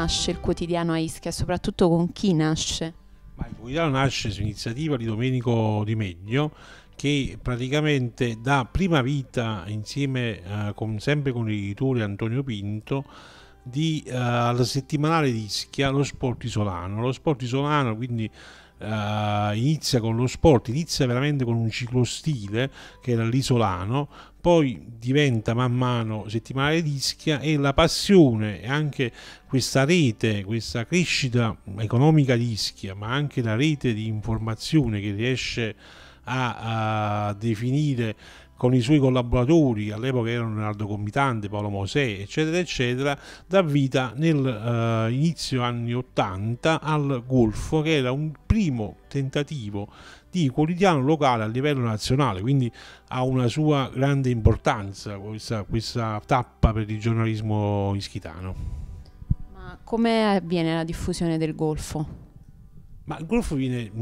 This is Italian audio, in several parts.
nasce il quotidiano a Ischia e soprattutto con chi nasce? Ma il quotidiano nasce su iniziativa di Domenico Di Meglio, che praticamente dà prima vita insieme, sempre con l'editore Antonio Pinto, al settimanale di Ischia, lo Sport Isolano. Lo Sport Isolano quindi inizia con lo sport, inizia veramente con un ciclostile che era l'isolano, poi diventa man mano settimanale di Ischia, e la passione e anche questa rete, questa crescita economica di Ischia, ma anche la rete di informazione che riesce a definire con i suoi collaboratori, all'epoca erano Leonardo Comitante, Paolo Mosè, eccetera, eccetera, dà vita nel inizio anni 80 al Golfo, che era un primo tentativo di quotidiano locale a livello nazionale, quindi ha una sua grande importanza questa tappa per il giornalismo ischitano. Ma come avviene la diffusione del Golfo? Ma il Golfo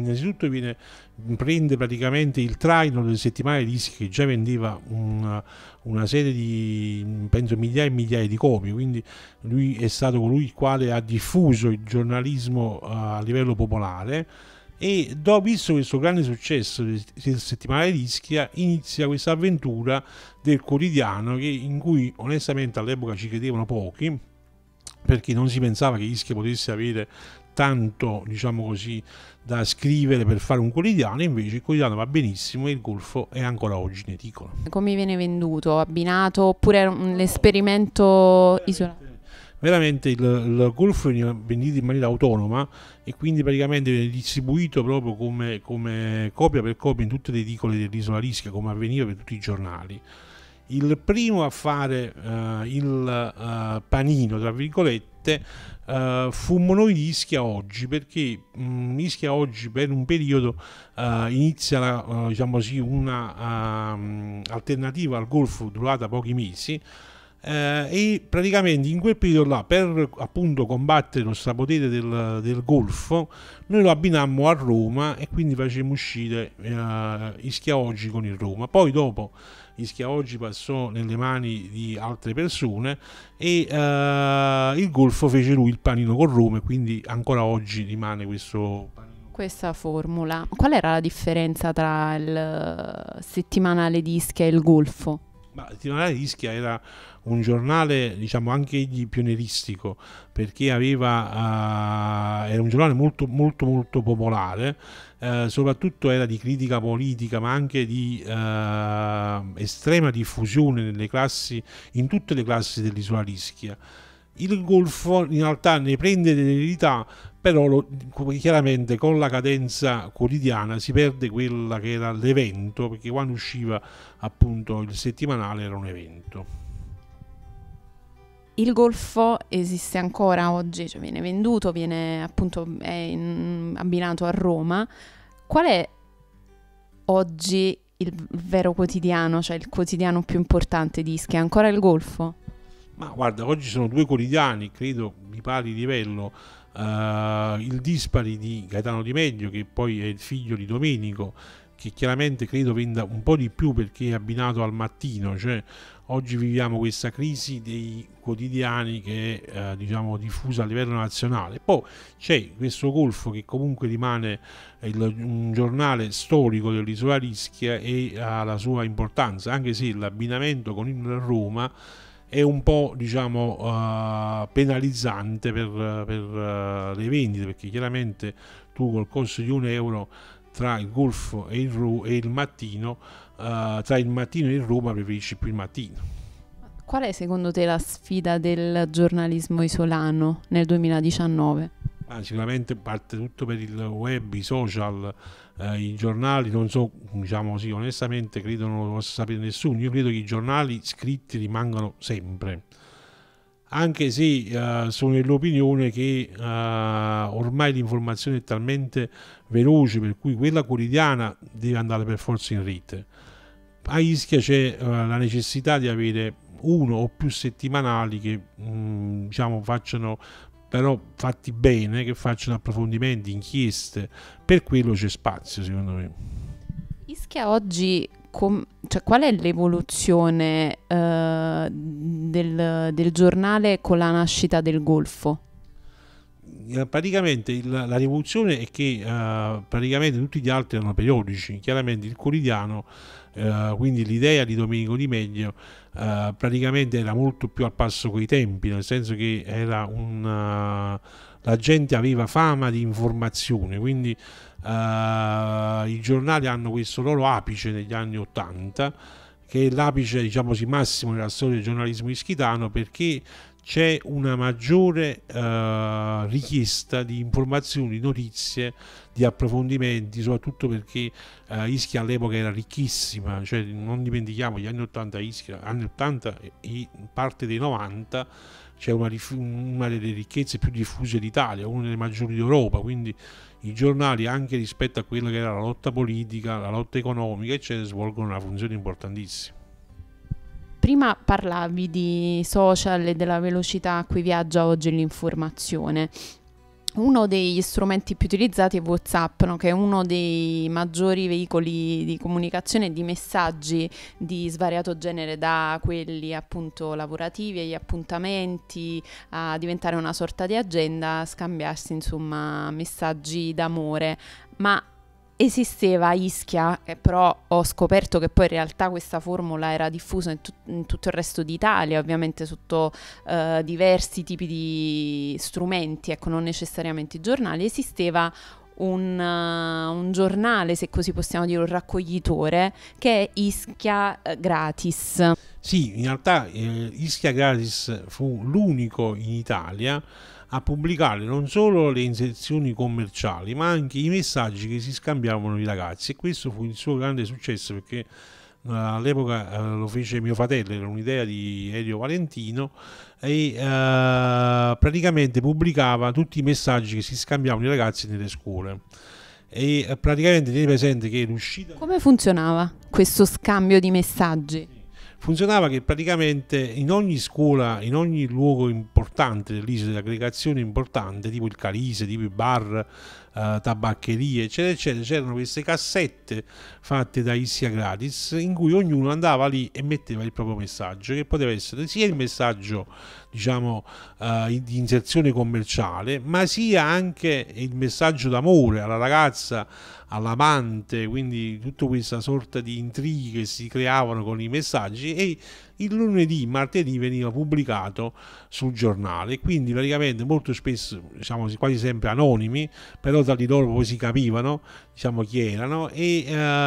prende praticamente il traino delle settimane di Ischia, che già vendeva una serie di, penso, migliaia e migliaia di copie, quindi lui è stato colui il quale ha diffuso il giornalismo a livello popolare, e dopo, visto questo grande successo del settimanale di Ischia, inizia questa avventura del quotidiano, in cui onestamente all'epoca ci credevano pochi, perché non si pensava che Ischia potesse avere tanto, diciamo così, da scrivere per fare un quotidiano. Invece il quotidiano va benissimo e il Golfo è ancora oggi in edicola. Come viene venduto? Abbinato oppure l'esperimento isolato? Veramente il Golfo viene venduto in maniera autonoma, e quindi praticamente viene distribuito proprio come copia per copia in tutte le edicole dell'isola Ischia, come avveniva per tutti i giornali. Il primo a fare il panino, tra virgolette, fummo noi di Ischia Oggi, perché Ischia Oggi per un periodo inizia diciamo così, una alternativa al Golfo durata pochi mesi, e praticamente in quel periodo là, per appunto combattere lo strapotere del Golfo, noi lo abbinammo a Roma, e quindi facemmo uscire Ischia Oggi con il Roma. Poi dopo Ischia Oggi passò nelle mani di altre persone, e il Golfo fece lui il panino con Roma, e quindi ancora oggi rimane questo panino. Questa formula. Qual era la differenza tra il settimanale di Ischia e il Golfo? Ma il settimanale di Ischia era un giornale, diciamo, anche egli pionieristico, perché era un giornale molto molto molto popolare, soprattutto era di critica politica, ma anche di estrema diffusione nelle classi, in tutte le classi dell'isola Ischia. Il Golfo in realtà ne prende l'eredità, però chiaramente con la cadenza quotidiana si perde quella che era l'evento, perché quando usciva appunto il settimanale era un evento. Il Golfo esiste ancora oggi, cioè viene venduto, viene appunto abbinato a Roma. Qual è oggi il vero quotidiano, cioè il quotidiano più importante di Ischia? È ancora il Golfo? Ma guarda, oggi sono due quotidiani, credo di pari livello, il Dispari di Gaetano Di Meglio, che poi è il figlio di Domenico, che chiaramente credo venda un po' di più perché è abbinato al Mattino, cioè oggi viviamo questa crisi dei quotidiani che è diciamo diffusa a livello nazionale. Poi c'è questo Golfo che comunque rimane un giornale storico dell'isola Ischia e ha la sua importanza, anche se l'abbinamento con il Roma è un po', diciamo, penalizzante per le vendite, perché chiaramente tu col costo di €1 tra il Golfo e il Mattino, tra il Mattino e il Roma preferisci più il Mattino. Qual è secondo te la sfida del giornalismo isolano nel 2019? Sicuramente parte tutto per il web, i social, i giornali, non so, diciamo così, onestamente credo non lo possa sapere nessuno. Io credo che i giornali scritti rimangano sempre, anche se sono dell'opinione che ormai l'informazione è talmente veloce, per cui quella quotidiana deve andare per forza in rete. A Ischia c'è la necessità di avere uno o più settimanali che diciamo facciano, però fatti bene, che facciano approfondimenti, inchieste. Per quello c'è spazio, secondo me. Ischia oggi, cioè, qual è l'evoluzione del giornale con la nascita del Golfo? praticamente la rivoluzione è che praticamente tutti gli altri erano periodici, chiaramente il quotidiano, quindi l'idea di Domenico Di Meglio praticamente era molto più al passo coi tempi, nel senso che era la gente aveva fama di informazione, quindi i giornali hanno questo loro apice negli anni 80, che è l'apice, diciamo così, massimo nella storia del giornalismo ischitano, perché c'è una maggiore richiesta di informazioni, di notizie, di approfondimenti, soprattutto perché Ischia all'epoca era ricchissima, cioè non dimentichiamo gli anni 80 Ischia, anni 80 e parte dei 90 c'è una delle ricchezze più diffuse d'Italia, una delle maggiori d'Europa, quindi i giornali, anche rispetto a quella che era la lotta politica, la lotta economica, eccetera, svolgono una funzione importantissima. Prima parlavi di social e della velocità a cui viaggia oggi l'informazione. Uno degli strumenti più utilizzati è WhatsApp, no? Che è uno dei maggiori veicoli di comunicazione e di messaggi di svariato genere, da quelli appunto lavorativi agli appuntamenti, a diventare una sorta di agenda, scambiarsi insomma messaggi d'amore. Ma esisteva a Ischia, però ho scoperto che poi in realtà questa formula era diffusa in tutto il resto d'Italia, ovviamente sotto diversi tipi di strumenti, ecco, non necessariamente i giornali. Esisteva un giornale, se così possiamo dire, un raccoglitore, che è Ischia Gratis. Sì, in realtà Ischia Gratis fu l'unico in Italia a pubblicare non solo le inserzioni commerciali, ma anche i messaggi che si scambiavano i ragazzi, e questo fu il suo grande successo, perché all'epoca lo fece mio fratello, era un'idea di Elio Valentino, e praticamente pubblicava tutti i messaggi che si scambiavano i ragazzi nelle scuole. E praticamente tieni presente che l'uscita... Come funzionava questo scambio di messaggi? Funzionava che praticamente in ogni scuola, in ogni luogo importante dell'isola, di aggregazione importante, tipo il Calise, tipo i bar, tabaccherie, eccetera, eccetera, c'erano queste cassette fatte da Ischia Gratis, in cui ognuno andava lì e metteva il proprio messaggio, che poteva essere sia il messaggio, diciamo, di inserzione commerciale, ma sia anche il messaggio d'amore alla ragazza, all'amante, quindi tutta questa sorta di intrighi che si creavano con i messaggi, e il lunedì, martedì veniva pubblicato sul giornale, quindi praticamente molto spesso, diciamo quasi sempre anonimi, però tra di loro poi si capivano, diciamo, chi erano, e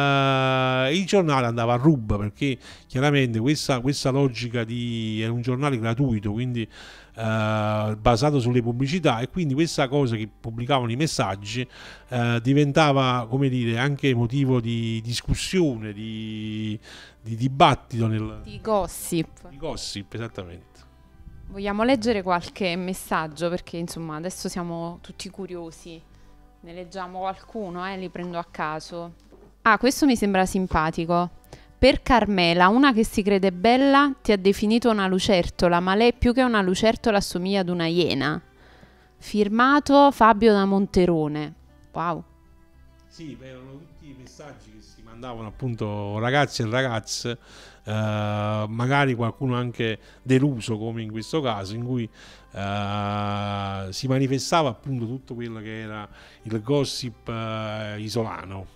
il giornale andava a ruba, perché chiaramente questa logica era un giornale gratuito, quindi basato sulle pubblicità, e quindi questa cosa che pubblicavano i messaggi diventava, come dire, anche motivo di discussione, di dibattito, di gossip, esattamente. Vogliamo leggere qualche messaggio, perché insomma adesso siamo tutti curiosi. Ne leggiamo qualcuno, li prendo a caso. Ah, questo mi sembra simpatico. Per Carmela, una che si crede bella, ti ha definito una lucertola, ma lei più che una lucertola assomiglia ad una iena. Firmato Fabio da Monterone. Wow. Sì, erano tutti i messaggi che si mandavano appunto ragazzi e ragazze, magari qualcuno anche deluso, come in questo caso, in cui si manifestava appunto tutto quello che era il gossip isolano.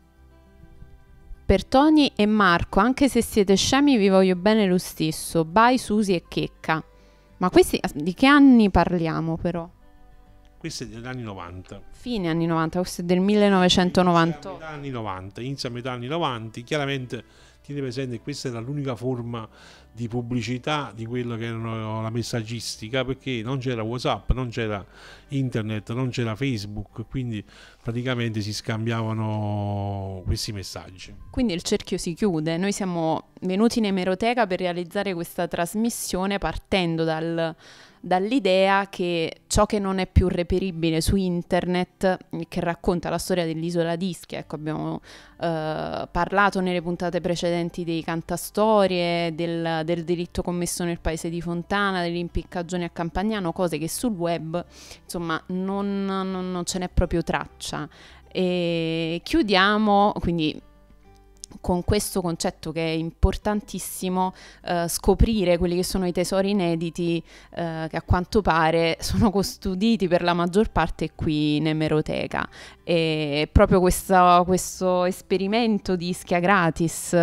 Per Tony e Marco, anche se siete scemi vi voglio bene lo stesso. Bye Susi e Checca. Ma questi di che anni parliamo però? Questo è degli anni 90. Fine anni 90, questo è del 1998. Inizia a metà anni 90, chiaramente tieni presente che questa era l'unica forma di pubblicità di quello che erano la messaggistica, perché non c'era WhatsApp, non c'era internet, non c'era Facebook, quindi praticamente si scambiavano questi messaggi. Quindi il cerchio si chiude. Noi siamo venuti in emeroteca per realizzare questa trasmissione partendo dall'idea che ciò che non è più reperibile su internet, che racconta la storia dell'isola di Ischia, ecco, abbiamo parlato nelle puntate precedenti dei cantastorie, del delitto commesso nel paese di Fontana, dell'impiccagione a Campagnano, cose che sul web insomma non ce n'è proprio traccia. E chiudiamo, quindi con questo concetto che è importantissimo, scoprire quelli che sono i tesori inediti, che a quanto pare sono custoditi per la maggior parte qui in emeroteca. E proprio questo esperimento di Ischia Gratis,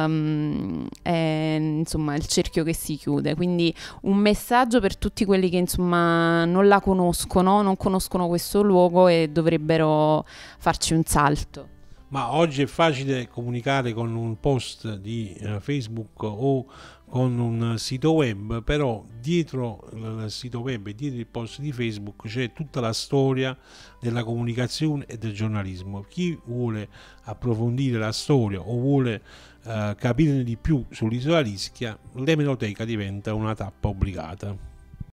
è insomma il cerchio che si chiude. Quindi un messaggio per tutti quelli che insomma non la conoscono, non conoscono questo luogo e dovrebbero farci un salto. Ma oggi è facile comunicare con un post di Facebook o con un sito web, però dietro il sito web e dietro il post di Facebook c'è tutta la storia della comunicazione e del giornalismo. Chi vuole approfondire la storia o vuole capire di più sull'isola d'Ischia, l'emeroteca diventa una tappa obbligata.